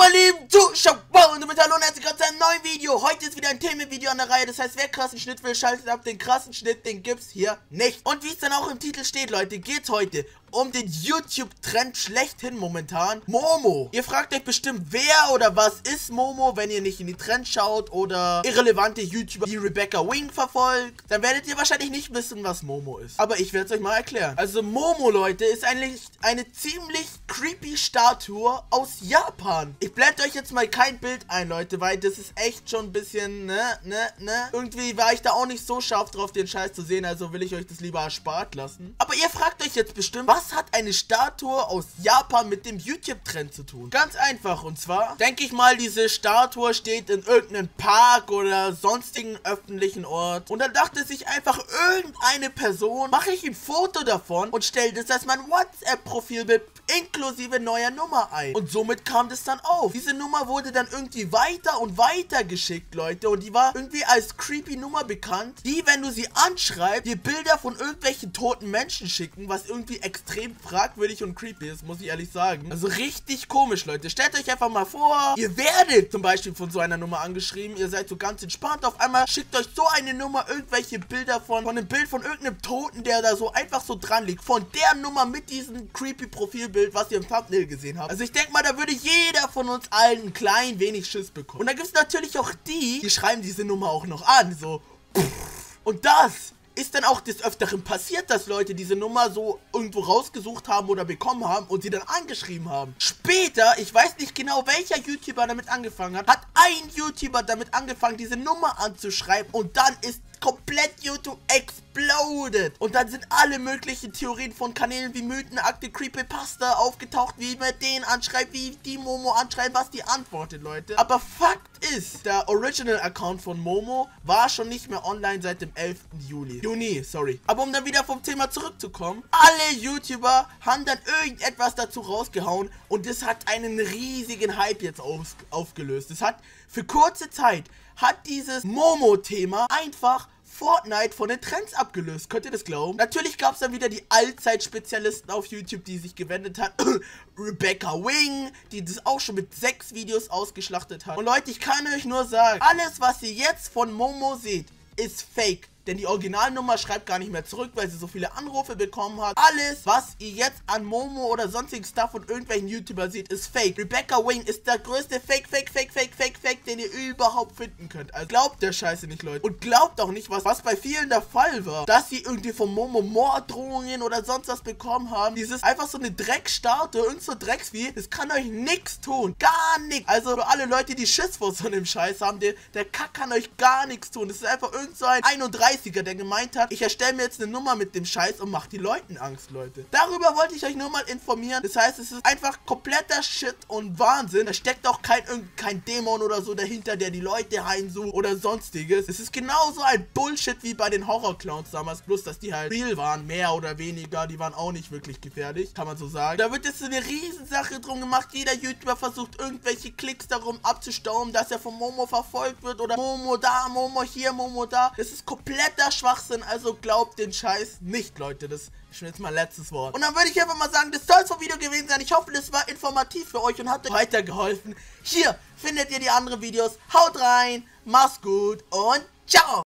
meine lieben Zuschauer und damit hallo und herzlich willkommen zu einem neuen Video. Heute ist wieder ein Themenvideo an der Reihe, das heißt, wer krassen Schnitt will, schaltet ab. Den krassen Schnitt, den gibt's hier nicht. Und wie es dann auch im Titel steht, Leute, geht's heute um den YouTube-Trend schlechthin momentan, Momo. Ihr fragt euch bestimmt, wer oder was ist Momo, wenn ihr nicht in die Trends schaut oder irrelevante YouTuber wie Rebecca Wing verfolgt. Dann werdet ihr wahrscheinlich nicht wissen, was Momo ist. Aber ich werde es euch mal erklären. Also Momo, Leute, ist eigentlich eine ziemlich creepy Statue aus Japan. Ich blende euch jetzt mal kein Bild ein, Leute, weil das ist echt schon ein bisschen, Irgendwie war ich da auch nicht so scharf drauf, den Scheiß zu sehen, also will ich euch das lieber erspart lassen. Aber ihr fragt euch jetzt bestimmt, was hat eine Statue aus Japan mit dem YouTube-Trend zu tun? Ganz einfach, und zwar, denke ich mal, diese Statue steht in irgendeinem Park oder sonstigen öffentlichen Ort. Und dann dachte sich einfach irgendeine Person, mache ich ein Foto davon und stelle das als mein WhatsApp-Profilbild inklusive neuer Nummer ein. Und somit kam das dann auf. Diese Nummer wurde dann irgendwie weiter und weiter geschickt, Leute. Und die war irgendwie als creepy Nummer bekannt, die, wenn du sie anschreibst, dir Bilder von irgendwelchen toten Menschen schicken, was irgendwie extrem fragwürdig und creepy ist, muss ich ehrlich sagen. Also richtig komisch, Leute. Stellt euch einfach mal vor, ihr werdet zum Beispiel von so einer Nummer angeschrieben, ihr seid so ganz entspannt, auf einmal schickt euch so eine Nummer irgendwelche Bilder von einem Bild von irgendeinem Toten, der da so einfach so dran liegt, von der Nummer mit diesem creepy Profilbild, was ihr im Thumbnail gesehen habt. Also ich denke mal, da würde jeder von uns allen ein klein wenig Schiss bekommen. Und da gibt es natürlich auch die schreiben diese Nummer auch noch an, so. Und das ist dann auch des Öfteren passiert, dass Leute diese Nummer so irgendwo rausgesucht haben oder bekommen haben und sie dann angeschrieben haben. Später, ich weiß nicht genau, welcher YouTuber damit angefangen hat, ein YouTuber damit angefangen, diese Nummer anzuschreiben und dann ist komplett YouTube exploded. Und dann sind alle möglichen Theorien von Kanälen wie Mythenakte, Creepypasta aufgetaucht, wie man den anschreibt, wie die Momo anschreibt, was die antwortet, Leute. Aber Fakt ist, der Original-Account von Momo war schon nicht mehr online seit dem 11. Juni, sorry. Aber um dann wieder vom Thema zurückzukommen, alle YouTuber haben dann irgendetwas dazu rausgehauen und das hat einen riesigen Hype jetzt aufgelöst. Es hat für kurze Zeit dieses Momo-Thema einfach Fortnite von den Trends abgelöst. Könnt ihr das glauben? Natürlich gab es dann wieder die Allzeit-Spezialisten auf YouTube, die sich gewendet hat. Rebecca Wing, die das auch schon mit 6 Videos ausgeschlachtet hat. Und Leute, ich kann euch nur sagen, alles, was ihr jetzt von Momo seht, ist fake. Denn die Originalnummer schreibt gar nicht mehr zurück, weil sie so viele Anrufe bekommen hat. Alles, was ihr jetzt an Momo oder sonstigen Stuff von irgendwelchen YouTuber seht, ist fake. Rebecca Wing ist der größte Fake, den ihr überhaupt finden könnt. Also glaubt der Scheiße nicht, Leute. Und glaubt auch nicht, was bei vielen der Fall war. Dass sie irgendwie von Momo Morddrohungen oder sonst was bekommen haben. Dieses einfach so eine Dreckstatue, irgend so Drecksvieh, das kann euch nichts tun. Gar nichts. Also für alle Leute, die Schiss vor so einem Scheiß haben, der Kack kann euch gar nichts tun. Das ist einfach irgend so ein 31er, der gemeint hat, ich erstelle mir jetzt eine Nummer mit dem Scheiß und mache die Leuten Angst, Leute. Darüber wollte ich euch nur mal informieren. Das heißt, es ist einfach kompletter Shit und Wahnsinn. Da steckt auch kein Dämon oder so dahinter, der die Leute heimsucht oder sonstiges. Es ist genauso ein Bullshit wie bei den Horror-Clowns damals, bloß dass die halt real waren, mehr oder weniger. Die waren auch nicht wirklich gefährlich, kann man so sagen. Da wird jetzt eine Riesensache drum gemacht. Jeder YouTuber versucht irgendwelche Klicks darum abzustauben, dass er von Momo verfolgt wird oder Momo da, Momo hier, Momo da. Das ist kompletter Schwachsinn, also glaubt den Scheiß nicht, Leute. Das ist schon jetzt mein letztes Wort. Und dann würde ich einfach mal sagen, das soll es vom Video gewesen sein. Ich hoffe, das war informativ für euch und hat euch weitergeholfen. Hier findet ihr die anderen Videos. Haut rein, macht's gut und ciao!